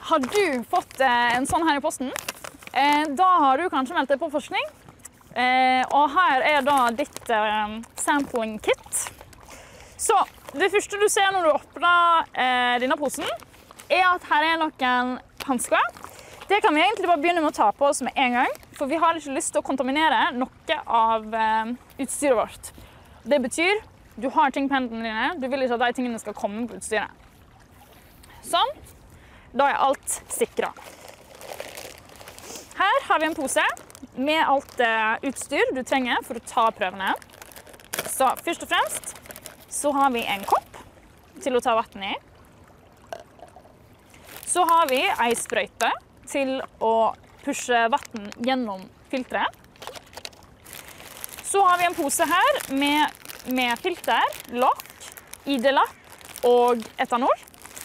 Har du fått en sånn her i posten? Da har du kanskje meldt deg på forskning. Og her er da ditt sampling kit. Så det første du ser når du åpner denne posen, er at her er noen handsker. Det kan vi egentlig bare begynne med å ta på oss med en gang, for vi har ikke lyst til å kontaminere noe av utstyret vårt. Det betyr, du har ting på hendene dine, du vil ikke at de tingene skal komme på utstyret. Sånn, da er alt sikret. Her har vi en pose med alt utstyr du trenger for å ta prøvene. Så først og fremst så har vi en kopp til å ta vann i. Så har vi en sprøyte til å pushe vann gjennom filteret. Så har vi en pose her med filter, lokk, ID-lapp og etanol.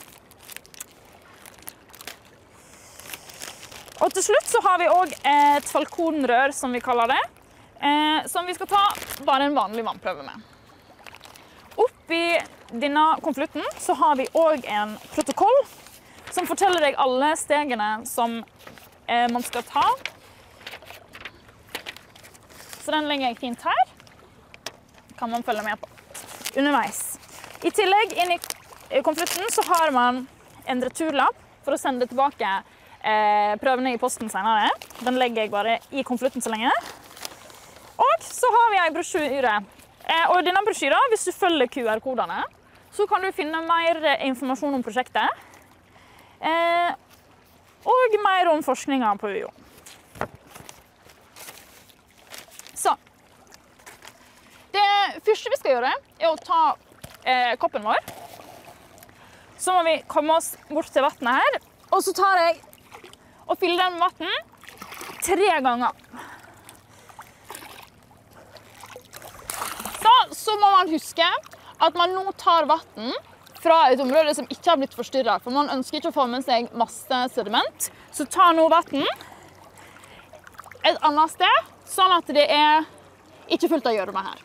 Og til slutt så har vi også et falkonrør, som vi kaller det, som vi skal ta bare en vanlig vannprøve med. Oppi denne konvolutten så har vi også en protokoll som forteller deg alle stegene som man skal ta. Så den legger jeg fint her. Kan man følge med på underveis. I tillegg, inn i konvolutten så har man en returlapp for å sende tilbake prøvene i posten senere. Den legger jeg bare i konvolutten så lenge. Og så har vi en brosjyre. Og denne brosjyren, hvis du følger QR-kodene, så kan du finne mer informasjon om prosjektet. Og mer om forskningen på UiO. Så. Det første vi skal gjøre, er å ta koppen vår. Så må vi komme oss bort til vannet her. Og så tar jeg og fyller den med vann 3 ganger. Så må man huske at man nå tar vann fra et område som ikke har blitt forstyrret, for man ønsker ikke å få med seg masse sediment. Så ta nå vann et annet sted, sånn at det er ikke fullt av gjørme her.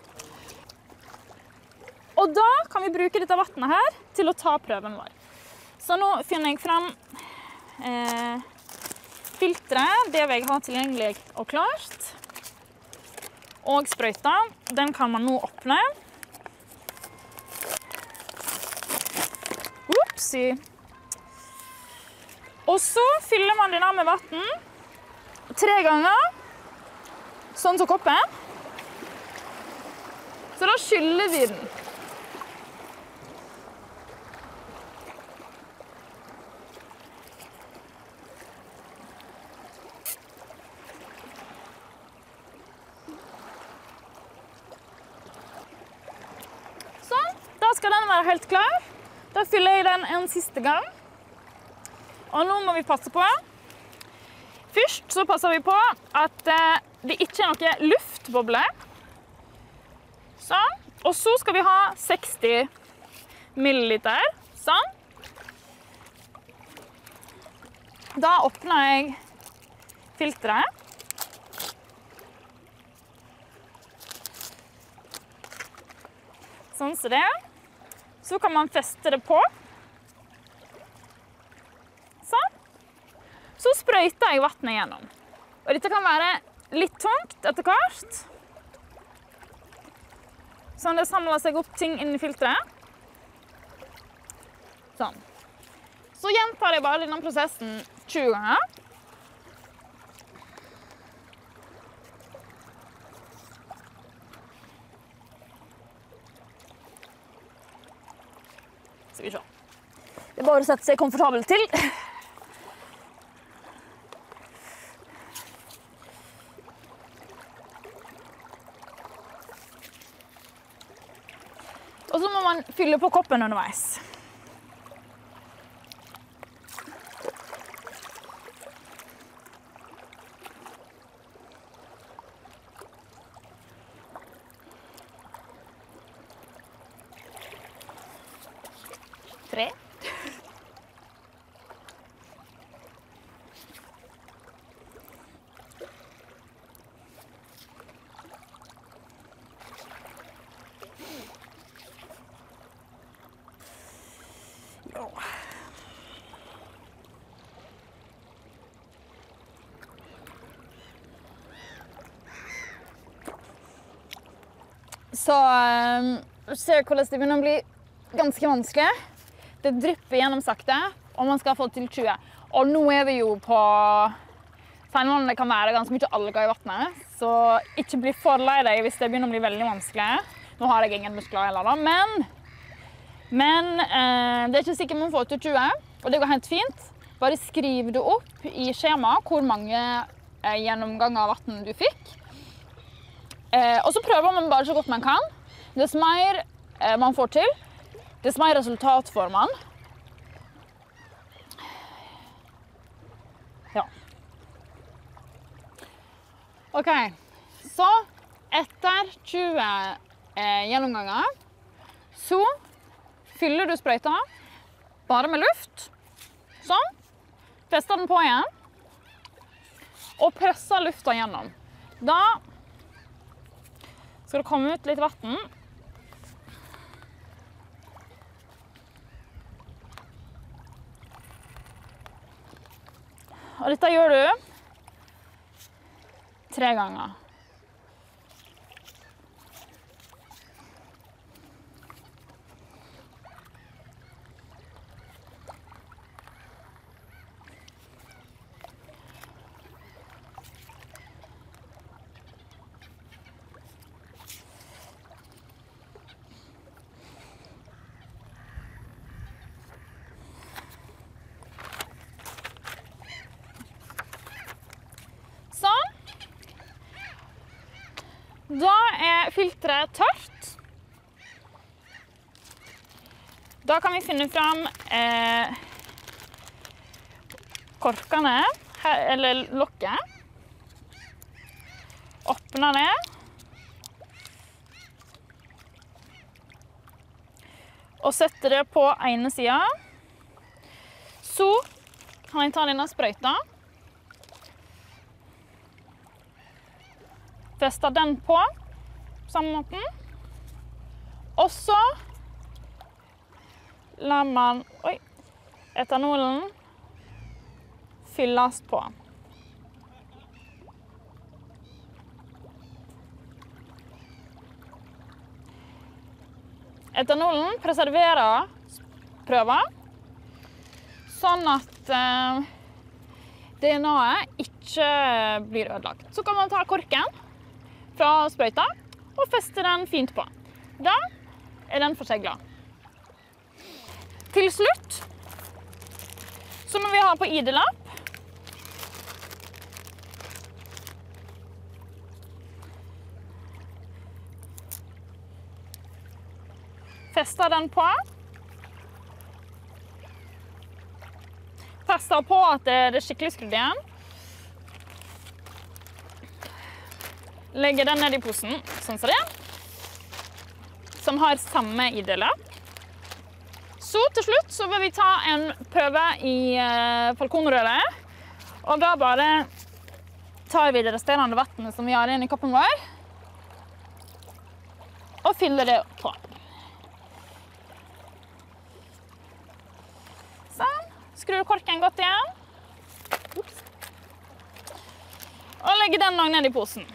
Og da kan vi bruke dette vannet her til å ta prøven vår. Så nå finner jeg frem filteret, det vil jeg ha tilgjengelig og klart. Og sprøyta, den kan man nå åpne. Upsi. Og så fyller man den med vann 3 ganger, sånn som koppen. Så da skyller vi den. Skal den være helt klar. Da fyller jeg den en siste gang. Og nå må vi passe på. Først så passer vi på at det ikke er noe luftbobler. Sånn. Og så skal vi ha 60 milliliter. Sånn. Da åpner jeg filteret. Sånn som det. Så kan man feste det på. Sånn. Så sprøyter jeg vannet gjennom. Og dette kan være litt tungt etter hvert. Sånn det samler seg opp ting inn i filteret. Sånn. Så gjentar jeg bare denne prosessen 20 ganger. Skal vi se. Det er bare å sette seg komfortabelt til. Og så må man fylle på koppen underveis. Tre. Så ser du hvordan det begynner å bli ganske vanskelig. Det drypper gjennom sakte, og man skal få til 20. Og nå er vi jo på steinvannet. Det kan være ganske mye alger i vannet, så ikke bli for lei deg hvis det begynner å bli veldig vanskelig. Nå har jeg ingen muskler heller, da, men det er ikke sikkert man får til 20, og det går helt fint. Bare skriv det opp i skjema hvor mange gjennomganger av vann du fikk. Og så prøver man bare så godt man kan. Dess mer man får til, dess mer resultat får man. Ja. Ok, så etter 20 gjennomganger, så fyller du sprøyta bare med luft. Sånn. Fester den på igjen. Og presser lufta gjennom. Da skal det komme ut litt vann. Og dette gjør du 3 ganger. Da er filteret tørt. Da kan vi finne fram korkene, eller lokket. Åpne det. Og sette det på ene siden. Så kan jeg ta denne sprøyta. Fester den på samme måten. Og så lar man etanolen fylles på. Etanolen preserverer prøver, sånn at DNA-et ikke blir ødelagt. Så kan man ta korken fra sprøyta og feste den fint på. Da er den forseglet. Til slutt så må vi ha på ID-lapp. Fester den på. Fester på at det er skikkelig skrudd igjen. Legger den ned i posen, sånn som det, som har samme ID-lapp. Så til slutt så vil vi ta en prøve i falkonrøret, og da bare tar vi det resterende vannet som vi har inn i koppen vår, og fyller det på. Sånn, skrur korken godt igjen, og legger den også ned i posen.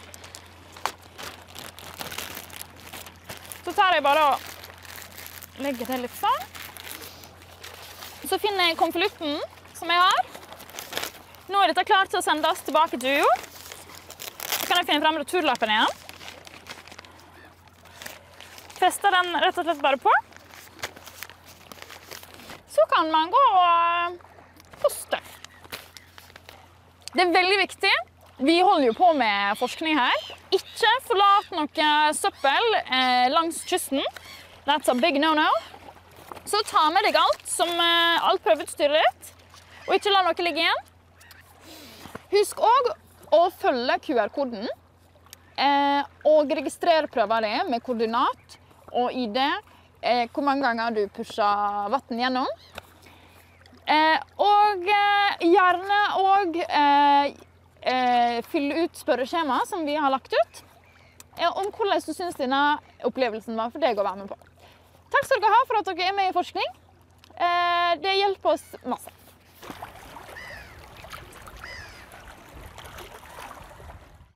Så tar jeg bare og legger det litt sånn. Så finner jeg konvolutten som jeg har. Nå er dette klart til å sendes tilbake til UiO. Så kan jeg finne frem returlappen igjen. Fester den rett og slett bare på. Så kan man gå og poste. Det er veldig viktig. Vi holder jo på med forskning her. Ikke forlat noe søppel langs kysten. That's a big no-no. Så ta med deg alt prøveutstyret ditt, og ikke la noe ligge igjen. Husk også å følge QR-koden, og registrere prøver det med koordinat og ID, hvor mange ganger du pusher vann gjennom. Og gjerne også fylle ut spørreskjema som vi har lagt ut, om hvordan du synes denne opplevelsen var for deg å være med på. Takk skal dere ha for at dere er med i forskning. Det hjelper oss masse.